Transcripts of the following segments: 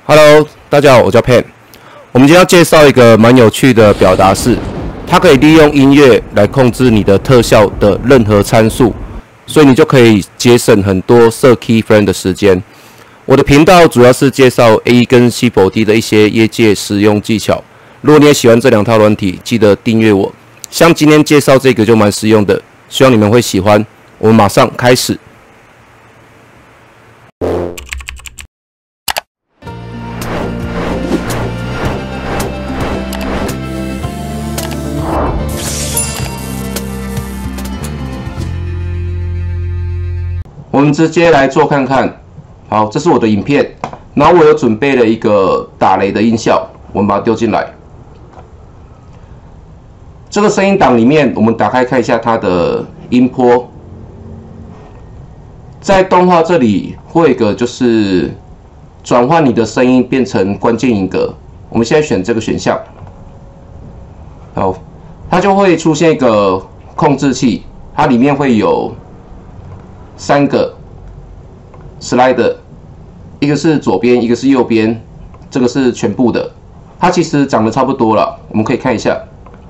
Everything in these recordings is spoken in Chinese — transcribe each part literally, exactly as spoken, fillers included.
Hello， 大家好，我叫 Pen。我们今天要介绍一个蛮有趣的表达式，它可以利用音乐来控制你的特效的任何参数，所以你就可以节省很多设 keyframe 的时间。我的频道主要是介绍 A E 跟 C four D 的一些业界使用技巧。如果你也喜欢这两套软体，记得订阅我。像今天介绍这个就蛮实用的，希望你们会喜欢。我们马上开始。我们直接来做看看。好，这是我的影片，然后我有准备了一个打雷的音效，我们把它丢进来。这个声音档里面，我们打开看一下它的音波。在动画这里会有一个就是转换你的声音变成关键音格，我们现在选这个选项。好，它就会出现一个控制器，它里面会有三个 slider， 一个是左边，一个是右边，这个是全部的。它其实长得差不多了，我们可以看一下，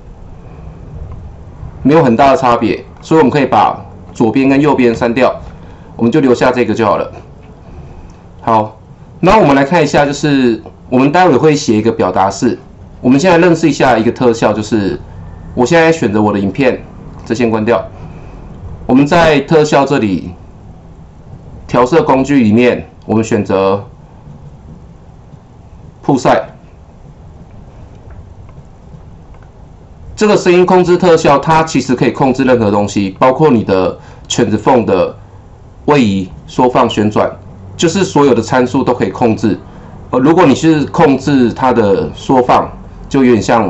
没有很大的差别，所以我们可以把左边跟右边删掉，我们就留下这个就好了。好，那我们来看一下，就是我们待会会写一个表达式。我们现在认识一下一个特效，就是我现在选择我的影片，这先关掉。我们在特效这里调色工具里面，我们选择曝晒。这个声音控制特效，它其实可以控制任何东西，包括你的犬子缝的位移、缩放、旋转，就是所有的参数都可以控制。呃，如果你是控制它的缩放，就有点像。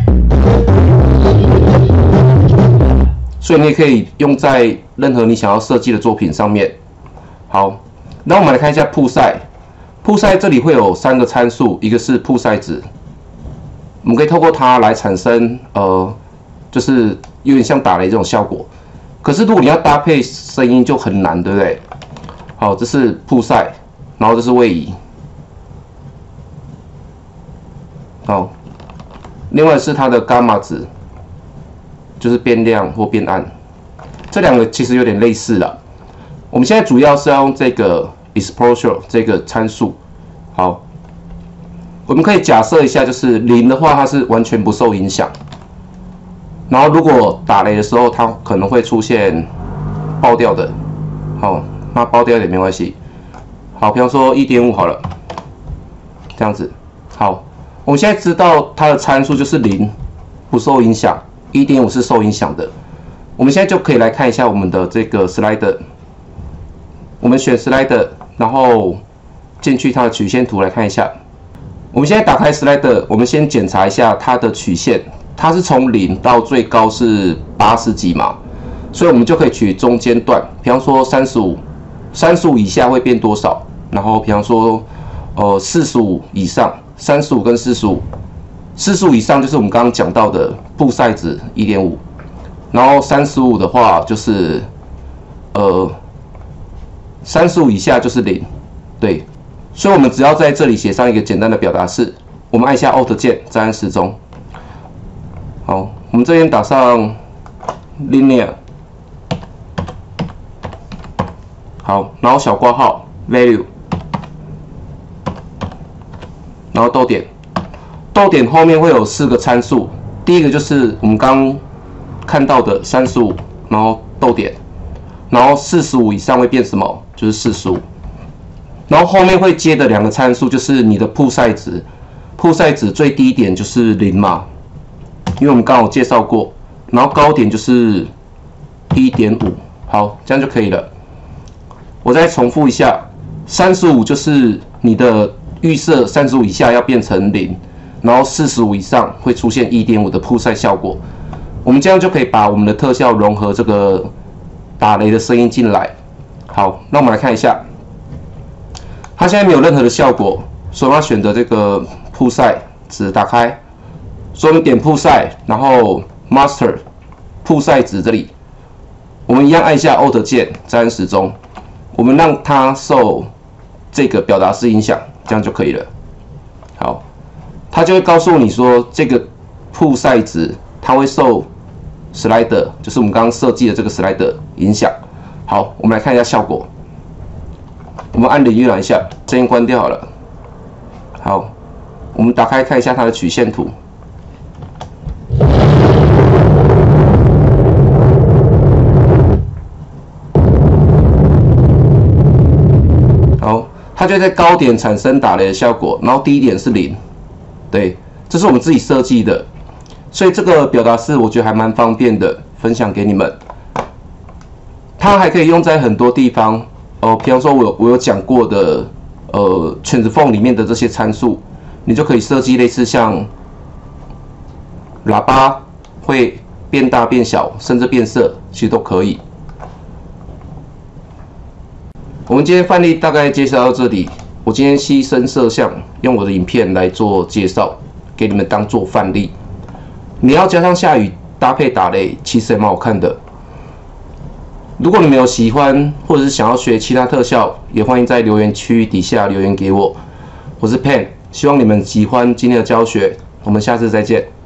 所以你也可以用在任何你想要设计的作品上面。好，那我们来看一下曝晒。曝晒这里会有三个参数，一个是曝晒值，我们可以透过它来产生呃，就是有点像打雷这种效果。可是如果你要搭配声音就很难，对不对？好，这是曝晒，然后这是位移。好，另外是它的伽马值。就是变亮或变暗，这两个其实有点类似啦。我们现在主要是要用这个 exposure 这个参数。好，我们可以假设一下，就是零的话，它是完全不受影响。然后如果打雷的时候，它可能会出现爆掉的。好，那爆掉一点没关系。好，比方说 一点五 好了，这样子。好，我们现在知道它的参数就是零，不受影响。一点五 是受影响的，我们现在就可以来看一下我们的这个 slider。我们选 slider， 然后进去它的曲线图来看一下。我们现在打开 slider， 我们先检查一下它的曲线，它是从零到最高是八十几嘛，所以我们就可以取中间段，比方说三十五， 三十五以下会变多少？然后比方说呃四十五以上，三十五跟四十五。四十五以上就是我们刚刚讲到的曝晒值 一点五， 然后三十五的话就是呃三十五以下就是零，对，所以我们只要在这里写上一个简单的表达式，我们按下 Alt 键，再按时钟。好，我们这边打上 linear， 好，然后小括号 value， 然后逗点。逗点后面会有四个参数，第一个就是我们刚看到的三十五，然后逗点，然后四十五以上会变什么？就是四十五，然后后面会接的两个参数就是你的曝晒值，曝晒值最低点就是零嘛，因为我们刚好介绍过，然后高点就是 一点五， 好，这样就可以了。我再重复一下，三十五就是你的预设三十五以下要变成零。然后四十五以上会出现 一点五 的曝晒效果，我们这样就可以把我们的特效融合这个打雷的声音进来。好，那我们来看一下，它现在没有任何的效果，所以我们要选择这个曝晒值打开，所以我们点曝晒，然后 Master 曝晒值这里，我们一样按下 Alt 键，再按时钟，我们让它受这个表达式影响，这样就可以了。 好，它就会告诉你说这个铺赛值它会受 slider， 就是我们刚刚设计的这个 slider 影响。好，我们来看一下效果。我们按领域栏一下，声音关掉好了。好，我们打开看一下它的曲线图。好，它就在高点产生打雷的效果，然后低点是零。对，这是我们自己设计的，所以这个表达式我觉得还蛮方便的，分享给你们。它还可以用在很多地方。哦，比方说我有我有讲过的，呃，圈子缝里面的这些参数，你就可以设计类似像喇叭会变大、变小，甚至变色，其实都可以。我们今天范例大概介绍到这里。我今天牺牲摄像，用我的影片来做介绍，给你们当做范例。你要加上下雨搭配打雷，其实也蛮好看的。如果你们有喜欢，或者是想要学其他特效，也欢迎在留言区底下留言给我。我是 Pen， 希望你们喜欢今天的教学，我们下次再见。